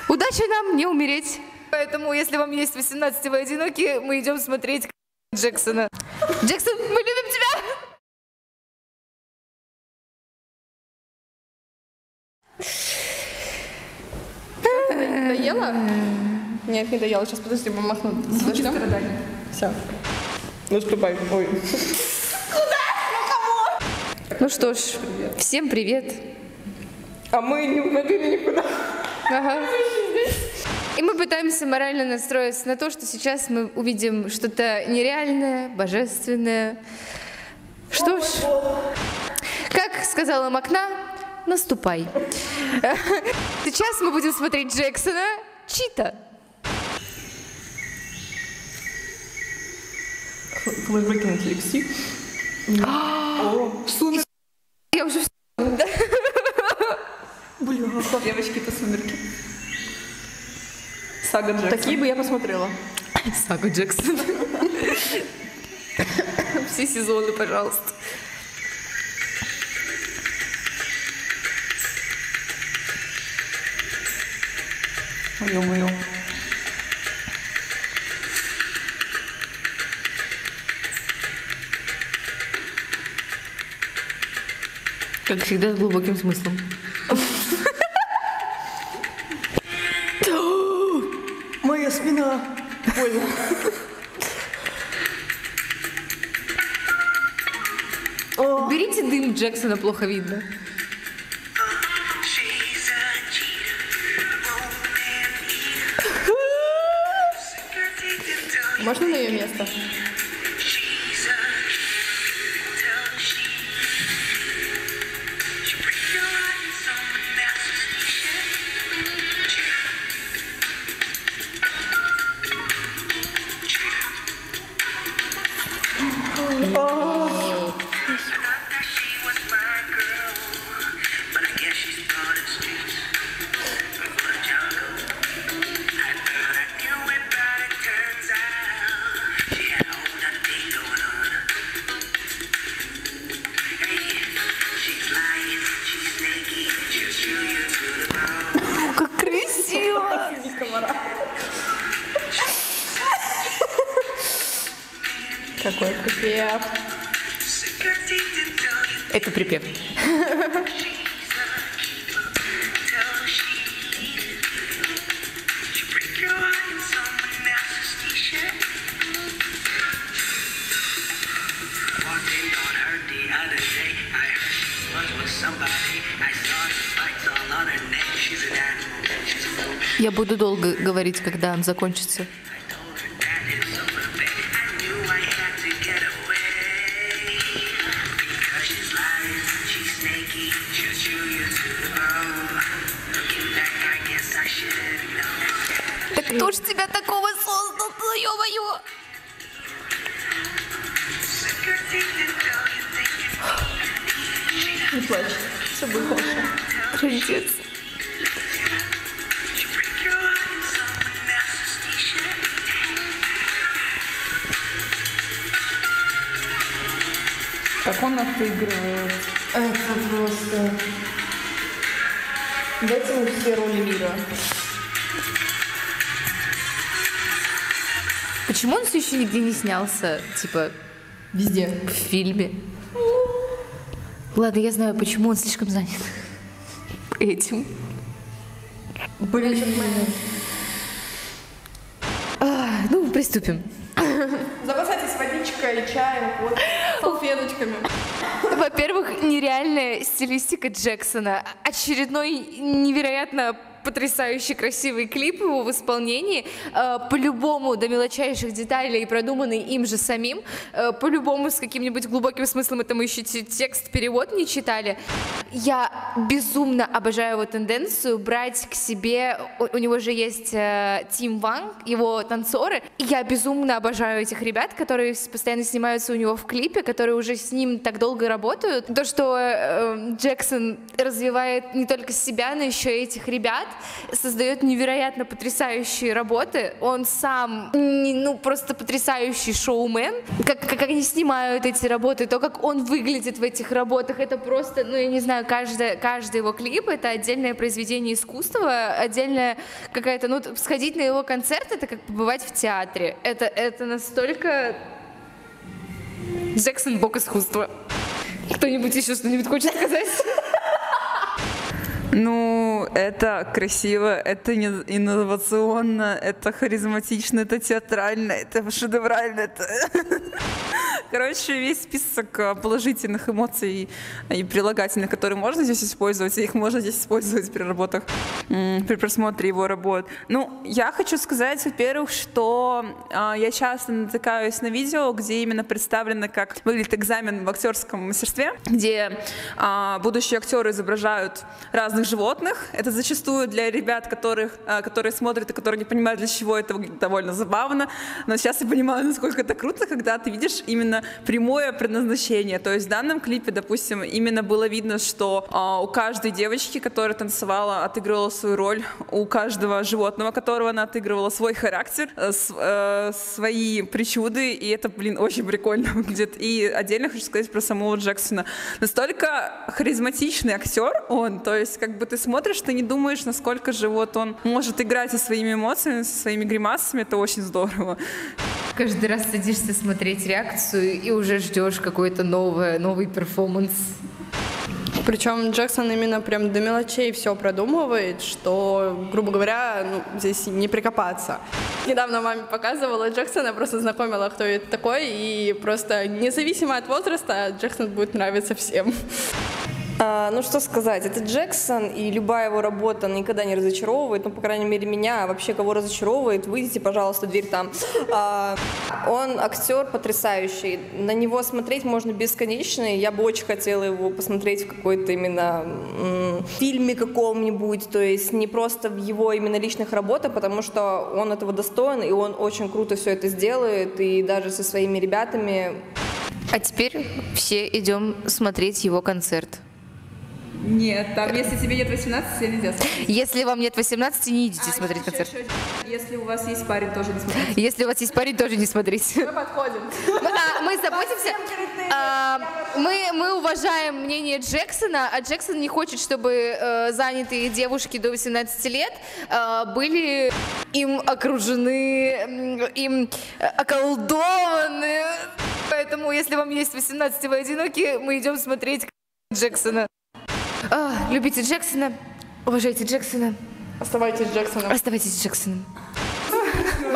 Удачи нам не умереть. Поэтому, если вам есть 18 и вы одиноки, мы идем смотреть Джексона. Джексон, мы любим тебя! Доела? Нет, не доела. Сейчас, подожди, мы махну. Все. Ну, ступай. Ой. Куда? Ну что ж, всем привет. А мы не уходили никуда. Ага. И мы пытаемся морально настроиться на то, что сейчас мы увидим что-то нереальное, божественное. Что ж, как сказала Макна, наступай. Сейчас мы будем смотреть Джексона Чита. Флешбеки на TXT. О, сумерки. Я уже... Бля, девочки-то сумерки. Сага Джексона. Такие бы я посмотрела. Сага Джексона. Все сезоны, пожалуйста. Ё-моё. Как всегда, с глубоким смыслом. Моя спина. Больно. Берите дым, Джексона плохо видно. Можно на ее место? Как красиво! Какой припев. Это припев. Я буду долго говорить, когда он закончится. Да кто ж тебя такого создал, ё-моё? Не плачь. Все будет хорошо. Трындец. Как он отыгрывает. Это просто... Дайте ему все роли мира. Почему он все еще нигде не снялся, типа, Везде. в фильме? Ладно, я знаю, почему он слишком занят этим. Блин. Ну, приступим. Запасайтесь водичкой, чаем, вот, салфеточками. Во-первых, нереальная стилистика Джексона. Очередной невероятно потрясающе красивый клип его в исполнении, по-любому до мелочайших деталей, продуманный им же самим, по-любому с каким-нибудь глубоким смыслом, это мы еще текст, перевод не читали. Я безумно обожаю его тенденцию брать к себе, у него же есть Team One, его танцоры, и я безумно обожаю этих ребят, которые постоянно снимаются у него в клипе, которые уже с ним так долго работают. То, что Джексон развивает не только себя, но еще и этих ребят, создает невероятно потрясающие работы. Он сам, просто потрясающий шоумен. Как они снимают эти работы, то, как он выглядит в этих работах, это просто, я не знаю, каждый его клип — это отдельное произведение искусства, отдельная какая-то, сходить на его концерт — это как побывать в театре. Это настолько... Джексон — бог искусства. Кто-нибудь еще что-нибудь хочет сказать? Это красиво, это инновационно, это харизматично, это театрально, это шедеврально, это... Короче, весь список положительных эмоций и прилагательных, которые можно здесь использовать, и их можно здесь использовать при работах, при просмотре его работ. Я хочу сказать, во-первых, что я часто натыкаюсь на видео, где именно представлено, как выглядит экзамен в актерском мастерстве, где будущие актеры изображают разных животных. Это зачастую для ребят, которые смотрят и которые не понимают, для чего это довольно забавно. Но сейчас я понимаю, насколько это круто, когда ты видишь именно прямое предназначение. То есть в данном клипе, допустим, именно было видно, что у каждой девочки, которая танцевала, отыгрывала свою роль, у каждого животного, которого она отыгрывала, свой характер, свои причуды, и это, очень прикольно выглядит. И отдельно хочу сказать про самого Джексона. Настолько харизматичный актер он, то есть как бы ты смотришь, ты не думаешь, насколько же он может играть со своими эмоциями, со своими гримасами, это очень здорово. Каждый раз садишься смотреть реакцию и уже ждешь какой-то новый перформанс. Причем Джексон именно прям до мелочей все продумывает, что, грубо говоря, здесь не прикопаться. Недавно маме показывала Джексона, просто знакомила, кто это такой, и просто независимо от возраста Джексон будет нравиться всем. Что сказать, это Джексон, и любая его работа никогда не разочаровывает, по крайней мере, меня, а вообще кого разочаровывает, выйдите, пожалуйста, дверь там. Он актер потрясающий, на него смотреть можно бесконечно, я бы очень хотела его посмотреть в какой-то именно фильме каком-нибудь, то есть не просто в его именно личных работах, потому что он этого достоин, и он очень круто все это сделает, и даже со своими ребятами. А теперь все идем смотреть его концерт. Нет, там если тебе нет 18, тебе нельзя смотреть. Если вам нет 18, не идите смотреть концерт. Если у вас есть парень, тоже не смотрите. Если у вас есть парень, тоже не смотрите. Мы подходим. Мы заботимся. Мы уважаем мнение Джексона, а Джексон не хочет, чтобы занятые девушки до 18 лет были им окружены, им околдованы. Поэтому, если вам есть 18 и вы одиноки, мы идем смотреть Джексона. Любите Джексона, уважайте Джексона. Оставайтесь Джексоном. Оставайтесь Джексоном.